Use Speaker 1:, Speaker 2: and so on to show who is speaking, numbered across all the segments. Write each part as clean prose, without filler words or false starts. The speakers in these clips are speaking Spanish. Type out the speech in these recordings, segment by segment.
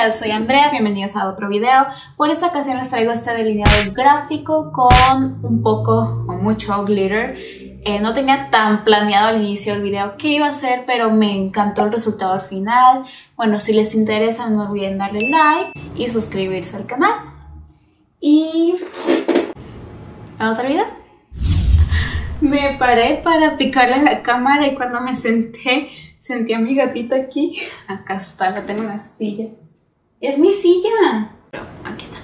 Speaker 1: tal? Soy Andrea, bienvenidos a otro video. Por esta ocasión les traigo este delineado gráfico con un poco o mucho glitter. No tenía tan planeado al inicio del video qué iba a hacer, pero me encantó el resultado al final. Bueno, si les interesa no olviden darle like y suscribirse al canal. Y vamos al video. Me paré para picarle a la cámara y cuando me senté, sentí a mi gatita aquí. Acá está, la tengo en la silla. ¡Es mi silla! Pero aquí está.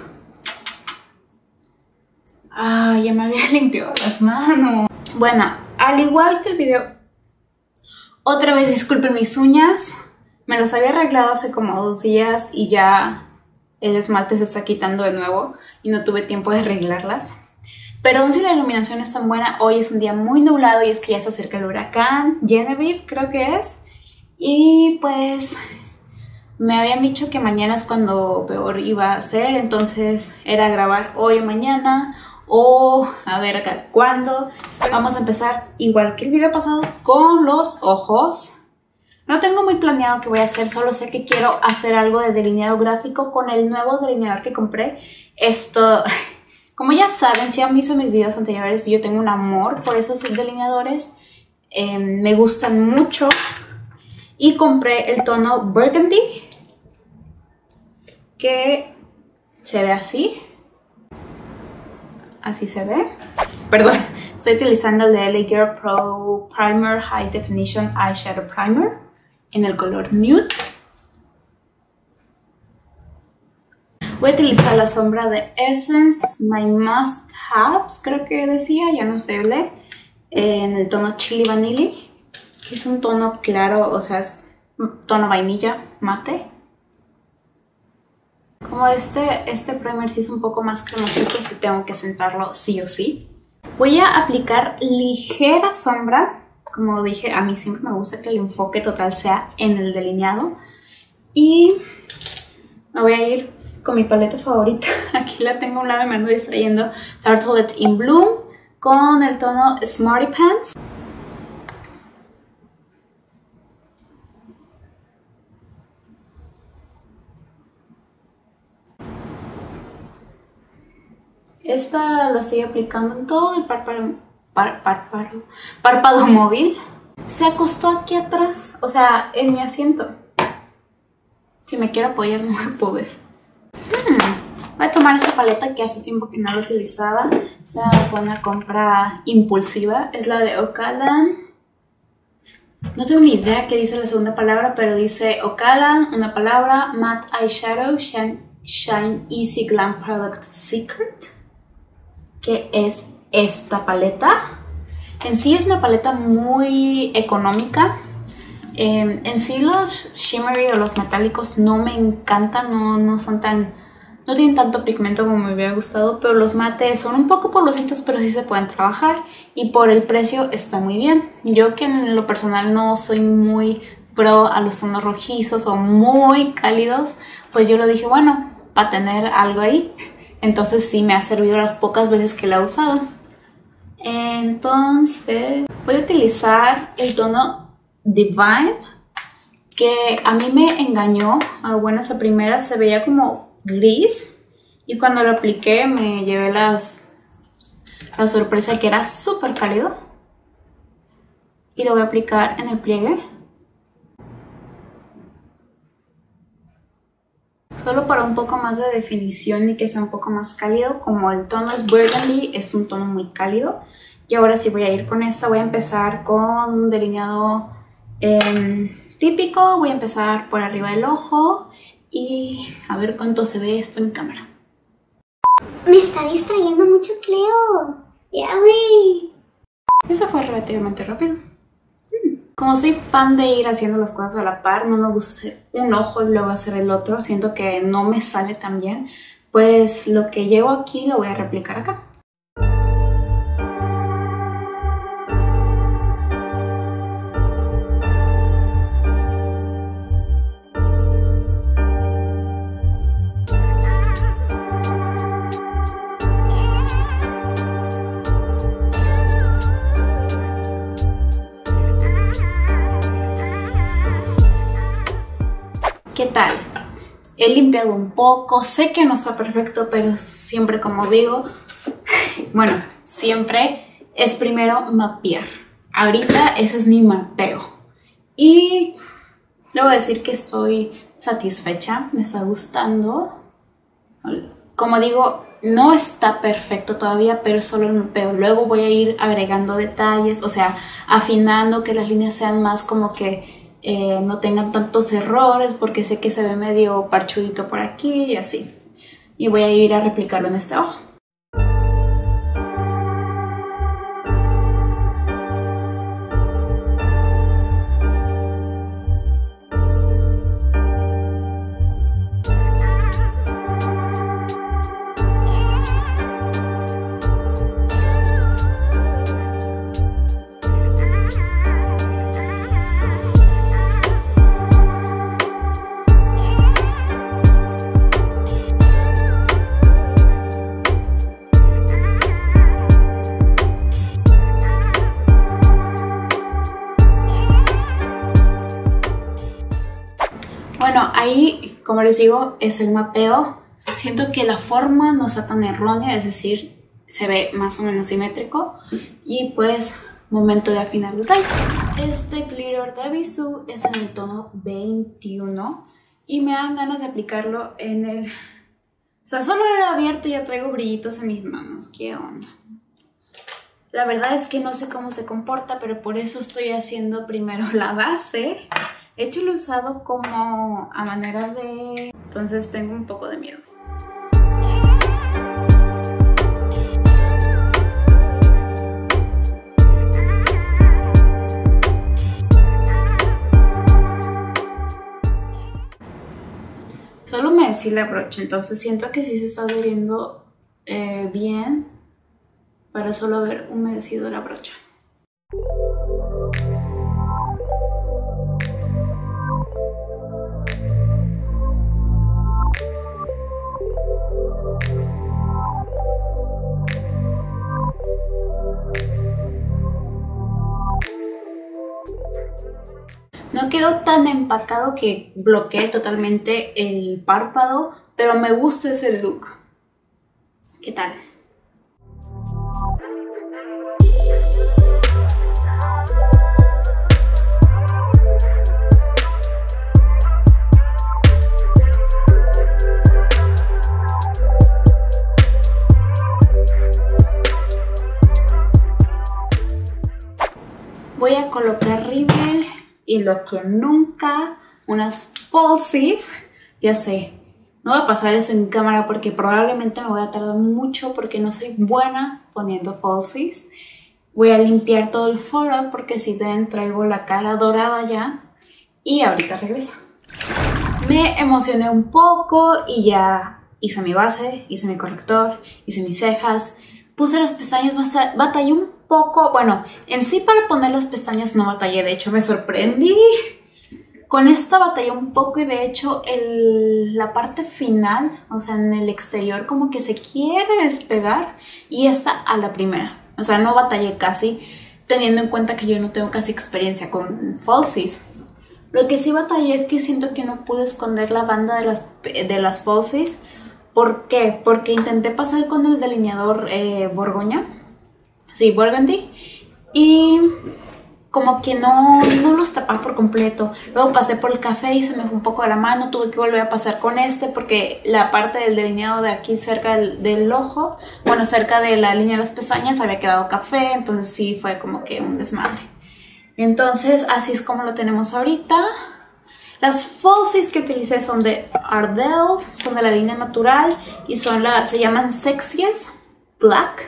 Speaker 1: Ay, ya me había limpiado las manos. Bueno, al igual que el video, otra vez disculpen mis uñas. Me las había arreglado hace como 2 días y ya el esmalte se está quitando de nuevo y no tuve tiempo de arreglarlas. Perdón si la iluminación es tan buena, hoy es un día muy nublado y es que ya se acerca el huracán Genevieve, creo que es. Y pues me habían dicho que mañana es cuando peor iba a ser, entonces era grabar hoy o mañana o a ver acá cuándo. Vamos a empezar igual que el video pasado con los ojos. No tengo muy planeado qué voy a hacer, solo sé que quiero hacer algo de delineado gráfico con el nuevo delineador que compré. Como ya saben, si han visto mis videos anteriores, yo tengo un amor por esos delineadores. Me gustan mucho. Y compré el tono Burgundy, que se ve así. Así se ve. Perdón, estoy utilizando el de LA Girl Pro Primer High Definition Eyeshadow Primer en el color nude. Voy a utilizar la sombra de Essence My Must Haves, creo que decía, ya no sé, en el tono Chili Vanilla, que es un tono claro, o sea, es tono vainilla mate. Como este primer sí es un poco más cremosito, sí tengo que sentarlo sí o sí. Voy a aplicar ligera sombra, como dije, a mí siempre me gusta que el enfoque total sea en el delineado. Y me voy a ir con mi paleta favorita, aquí la tengo a un lado y me ando distrayendo, Tartelette in Bloom, con el tono Smarty Pants. Esta la estoy aplicando en todo el párpado móvil. Se acostó aquí atrás, o sea, en mi asiento. Si me quiero apoyar no voy a poder. Voy a tomar esa paleta que hace tiempo que no la utilizaba. Esa fue una compra impulsiva. Es la de Ocalan. No tengo ni idea qué dice la segunda palabra, pero dice Ocalan, una palabra, Matte Eyeshadow Shine Easy Glam Product Secret. Que es esta paleta. En sí es una paleta muy económica. En sí los shimmery o los metálicos no me encantan, no son tan... No tienen tanto pigmento como me hubiera gustado, pero los mates son un poco polvositos, pero sí se pueden trabajar. Y por el precio está muy bien. Yo que en lo personal no soy muy pro a los tonos rojizos o muy cálidos, pues yo lo dije, bueno, para tener algo ahí. Entonces sí me ha servido las pocas veces que la he usado. Entonces voy a utilizar el tono Divine, que a mí me engañó a buenas a primeras, se veía como gris y cuando lo apliqué me llevé la sorpresa que era súper cálido. Y lo voy a aplicar en el pliegue, solo para un poco más de definición y que sea un poco más cálido. Como el tono es Burgundy, es un tono muy cálido. Y ahora sí voy a ir con esta. Voy a empezar con un delineado típico. Voy a empezar por arriba del ojo y a ver cuánto se ve esto en cámara.
Speaker 2: Me está distrayendo mucho, Cleo. Ya, güey.
Speaker 1: Eso fue relativamente rápido. Como soy fan de ir haciendo las cosas a la par, no me gusta hacer un ojo y luego hacer el otro. Siento que no me sale tan bien. Pues lo que llevo aquí lo voy a replicar acá. ¿Qué tal? he limpiado un poco, sé que no está perfecto, pero siempre, como digo, bueno, siempre es primero mapear. Ahorita ese es mi mapeo y debo decir que estoy satisfecha, me está gustando. Como digo, no está perfecto todavía, pero solo el mapeo. Luego voy a ir agregando detalles, o sea, afinando, que las líneas sean más como que no tengan tantos errores, porque sé que se ve medio parchudito por aquí y así. Y voy a ir a replicarlo en este ojo. Bueno, ahí, como les digo, es el mapeo. Siento que la forma no está tan errónea, es decir, se ve más o menos simétrico. Y pues, momento de afinar detalles. Este glitter de Bisú es en el tono 21 y me dan ganas de aplicarlo en el... O sea, solo lo he abierto y ya traigo brillitos en mis manos. ¿Qué onda? La verdad es que no sé cómo se comporta, pero por eso estoy haciendo primero la base. De hecho, lo he usado como a manera de... Entonces tengo un poco de miedo. Solo humedecí la brocha, entonces siento que sí se está adhiriendo bien para solo haber humedecido la brocha. No quedó tan empacado que bloquee totalmente el párpado, pero me gusta ese look. ¿Qué tal? Voy a colocar rímel y lo que nunca, unas falsies. Ya sé, no voy a pasar eso en cámara porque probablemente me voy a tardar mucho porque no soy buena poniendo falsies. Voy a limpiar todo el follow porque si ven traigo la cara dorada ya y ahorita regreso. Me emocioné un poco y ya hice mi base, hice mi corrector, hice mis cejas, puse las pestañas, batallé un poco, bueno, en sí para poner las pestañas no batallé, de hecho me sorprendí. Con esta batallé un poco y de hecho la parte final, o sea en el exterior como que se quiere despegar y esta a la primera. O sea, no batallé casi, teniendo en cuenta que yo no tengo casi experiencia con falsies. Lo que sí batallé es que siento que no pude esconder la banda de las falsies. ¿Por qué? Porque intenté pasar con el delineador Borgoña. Sí, Burgundy. Y como que no los tapaba por completo. Luego pasé por el café y se me fue un poco de la mano. Tuve que volver a pasar con este porque la parte del delineado de aquí cerca del ojo, bueno, cerca de la línea de las pestañas había quedado café. Entonces sí fue como que un desmadre. Entonces así es como lo tenemos ahorita. Las falsies que utilicé son de Ardell, son de la línea natural y se llaman Sexiest Black.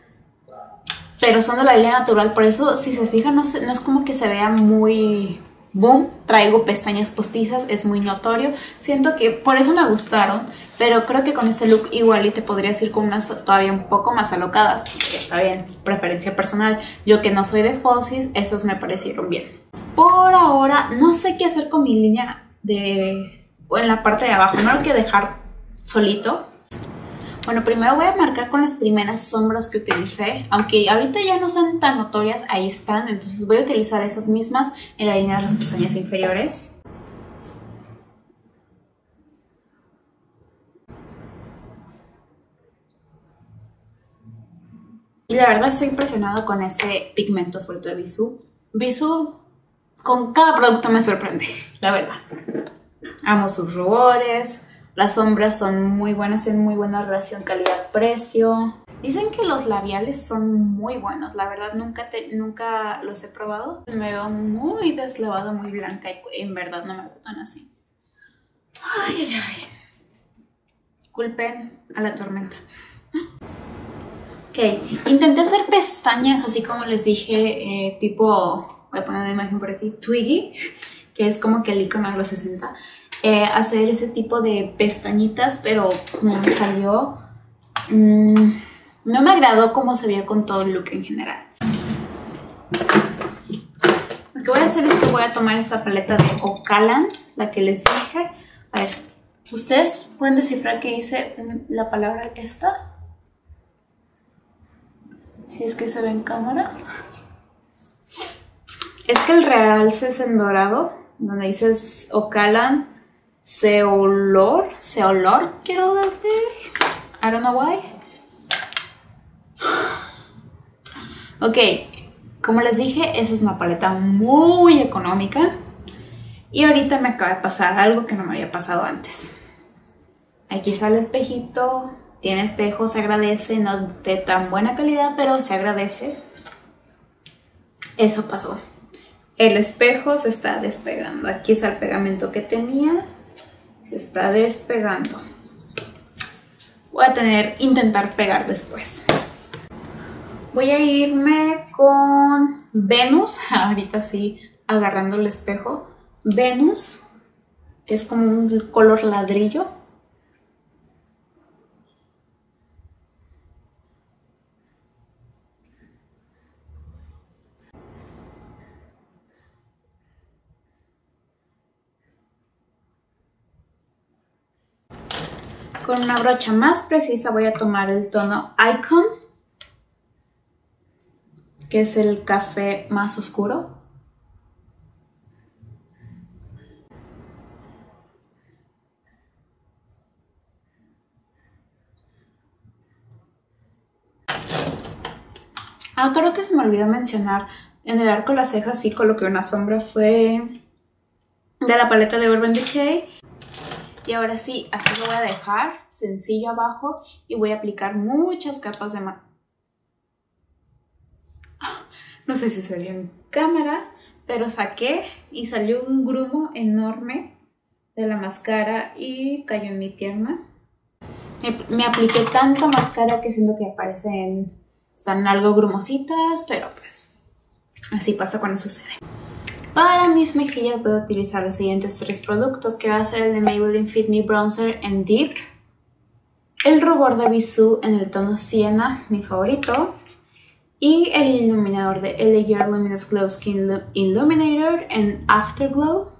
Speaker 1: Pero son de la línea natural, por eso si se fijan no es como que se vea muy boom. Traigo pestañas postizas, es muy notorio. Siento que por eso me gustaron, pero creo que con este look igual y te podrías ir con unas todavía un poco más alocadas. Porque está bien, preferencia personal. Yo que no soy de falsies, esas me parecieron bien. Por ahora no sé qué hacer con mi línea en la parte de abajo. No lo quiero dejar solito. Bueno, primero voy a marcar con las primeras sombras que utilicé, aunque ahorita ya no son tan notorias, ahí están, entonces voy a utilizar esas mismas en la línea de las pestañas inferiores. Y la verdad estoy impresionada con ese pigmento suelto de Bisú. Bisú con cada producto me sorprende, la verdad. Amo sus rubores, las sombras son muy buenas, tienen muy buena relación calidad-precio. Dicen que los labiales son muy buenos, la verdad nunca los he probado. Me veo muy deslavada, muy blanca y en verdad no me gustan así. Ay, ay, ay. Culpen a la tormenta. Ok, intenté hacer pestañas así como les dije, tipo, voy a poner una imagen por aquí, Twiggy, que es como que el icono de los 60. Hacer ese tipo de pestañitas, pero no me salió. No me agradó cómo se veía con todo el look en general. Lo que voy a hacer es que voy a tomar esta paleta de Ocalan, la que les dije. A ver, ¿ustedes pueden descifrar qué dice la palabra esta? Si es que se ve en cámara. Es que el realce es en dorado, donde dices Ocalan Ceolor, quiero decir. I don't know why. Ok, como les dije, esa es una paleta muy económica. Y ahorita me acaba de pasar algo que no me había pasado antes. Aquí está el espejito. Tiene espejo, se agradece, no de tan buena calidad, pero se agradece. Eso pasó. El espejo se está despegando. Aquí está el pegamento que tenía. Se está despegando. Voy a intentar pegar después. Voy a irme con Venus. Ahorita sí, agarrando el espejo. Venus, que es como un color ladrillo. Con una brocha más precisa voy a tomar el tono Icon, que es el café más oscuro. Creo que se me olvidó mencionar, en el arco de las cejas sí coloqué una sombra, fue de la paleta de Urban Decay. Y ahora sí, así lo voy a dejar, sencillo abajo, y voy a aplicar muchas capas de no sé si se vio en cámara, pero saqué y salió un grumo enorme de la máscara y cayó en mi pierna. Me apliqué tanta máscara que siento que están algo grumositas, pero pues así pasa cuando sucede. Para mis mejillas voy a utilizar los siguientes 3 productos, que va a ser el de Maybelline Fit Me Bronzer en Deep, el rubor de Bisú en el tono Sienna, mi favorito, y el iluminador de LA Girl Luminous Glow Skin Illuminator en Afterglow.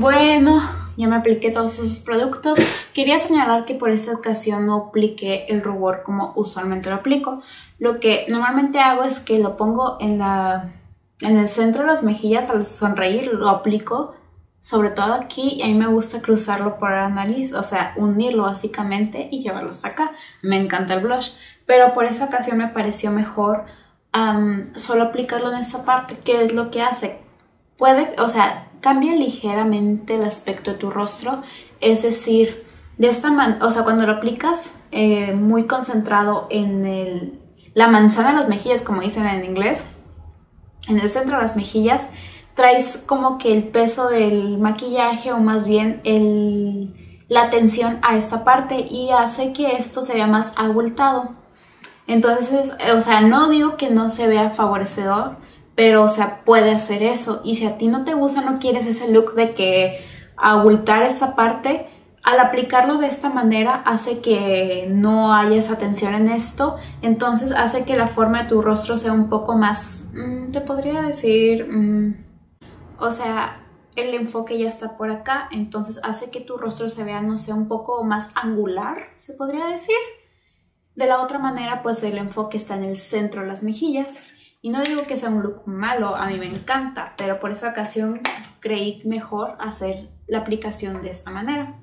Speaker 1: Bueno, ya me apliqué todos esos productos. Quería señalar que por esa ocasión no apliqué el rubor como usualmente lo aplico. Lo que normalmente hago es que lo pongo en el centro de las mejillas al sonreír, lo aplico sobre todo aquí y a mí me gusta cruzarlo por la nariz, o sea, unirlo básicamente y llevarlo hasta acá. Me encanta el blush, pero por esa ocasión me pareció mejor solo aplicarlo en esta parte. ¿Qué es lo que hace? O sea, cambia ligeramente el aspecto de tu rostro, es decir, de esta manera, o sea, cuando lo aplicas muy concentrado en la manzana de las mejillas, como dicen en inglés, en el centro de las mejillas, traes como que el peso del maquillaje o más bien la tensión a esta parte y hace que esto se vea más abultado. Entonces, o sea, no digo que no se vea favorecedor, pero, o sea, puede hacer eso. Y si a ti no te gusta, no quieres ese look de que abultar esa parte, al aplicarlo de esta manera hace que no haya esa tensión en esto. Entonces hace que la forma de tu rostro sea un poco más, te podría decir, o sea, el enfoque ya está por acá. Entonces hace que tu rostro se vea, no sé, un poco más angular, se podría decir. De la otra manera, pues el enfoque está en el centro de las mejillas. Y no digo que sea un look malo, a mí me encanta, pero por esa ocasión creí mejor hacer la aplicación de esta manera.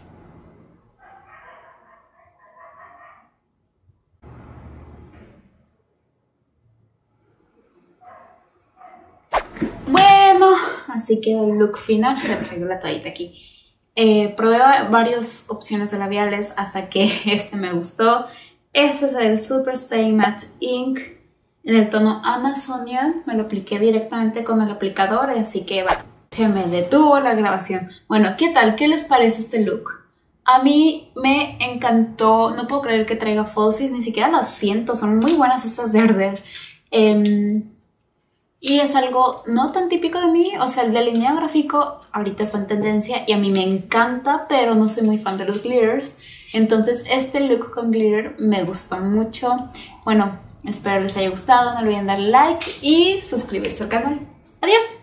Speaker 1: Bueno, así queda el look final. Le traigo la toallita aquí. Probé varias opciones de labiales hasta que este me gustó. Este es el Super Stay Matte Ink en el tono Amazonian. Me lo apliqué directamente con el aplicador, así que va. Se me detuvo la grabación. Bueno, ¿qué tal? ¿Qué les parece este look? A mí me encantó. No puedo creer que traiga falsies, ni siquiera las siento. Son muy buenas estas de Ardell. Y es algo no tan típico de mí, o sea, el delineado gráfico ahorita está en tendencia y a mí me encanta, pero no soy muy fan de los glitters. Entonces este look con glitter me gustó mucho. Bueno, espero les haya gustado, no olviden darle like y suscribirse al canal. ¡Adiós!